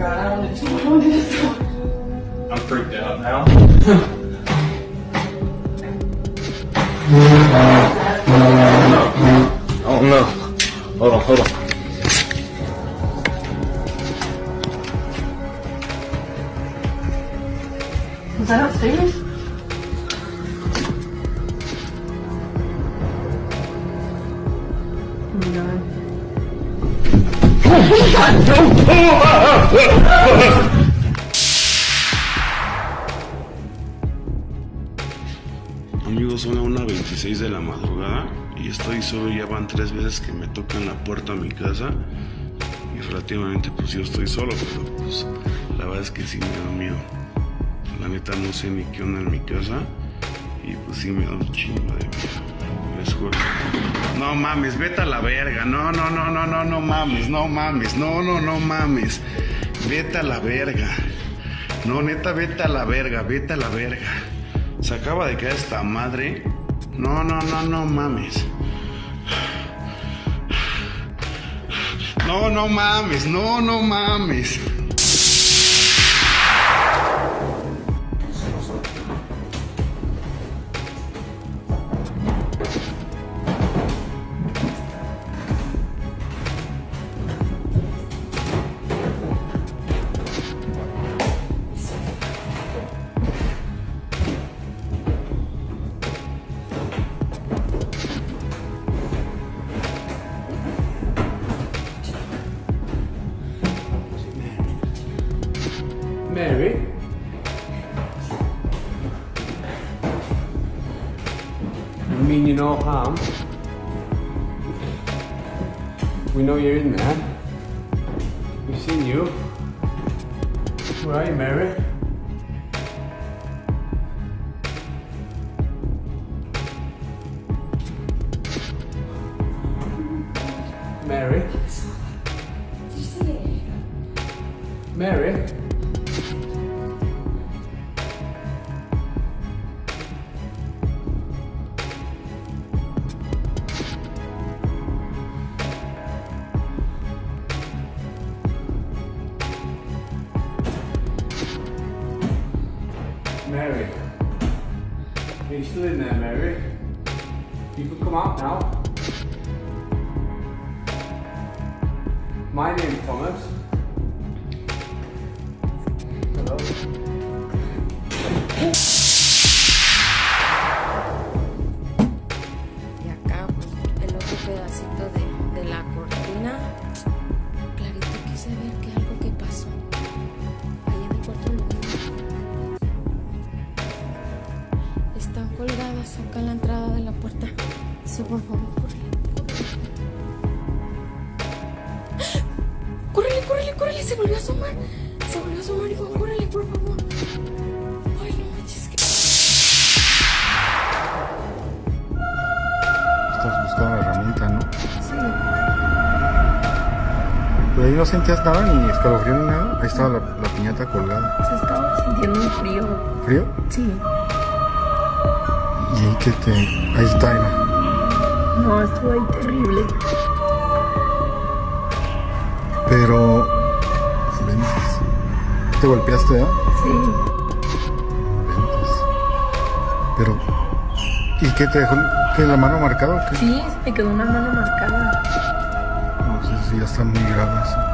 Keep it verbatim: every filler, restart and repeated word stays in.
God, I don't want to do this. I'm freaked out now. Oh no. Hold on, hold on. Was that upstairs? Oh my God. Amigos, son a una veintiséis de la madrugada y estoy solo. Ya van tres veces que me tocan la puerta a mi casa y relativamente pues yo estoy solo, pero pues la verdad es que sí me da miedo. La neta no sé ni qué onda en mi casa y pues sí me da un chingo de miedo, les juro. No mames, vete a la verga. No, no, no, no, no, no mames, no mames, no, no, no mames. Vete a la verga. No, neta, vete a la verga, vete a la verga. Se acaba de caer esta madre. No, no, no, no mames. No, no mames, no, no mames. Mary? You mean you no harm? We know you're in there. We've seen you. Where are you, Mary? Mary? Mary? Mary? Are you still in there, Mary? You can come out now. My name's Thomas. Hello. Y acá, pues, el otro pedacito de, de la cortina. Clarito quise ver que algo que pasó. Ahí en el cuarto de los niños. Están colgadas acá en la entrada de la puerta. Sí, por favor, córrele. Córrele, córrele, córrele. Se volvió a asomar. Se volvió a asomar, hijo. Córrele, por favor. Ay, no manches. Que... Estás buscando la herramienta, ¿no? Sí. Pero ahí no sentías nada, ni escalofrío ni nada. Ahí estaba la, la piñata colgada. Se estaba sintiendo un frío. ¿Frío? Sí. Y ahí que te... Ahí está, Eva. No, estuvo ahí terrible. Pero... Ventes. ¿Te golpeaste, eh? Sí. Ventes. Pero... ¿Y qué te dejó? ¿Qué, la mano marcada o qué? Sí, me quedó una mano marcada. No sé si ya está muy grave eso.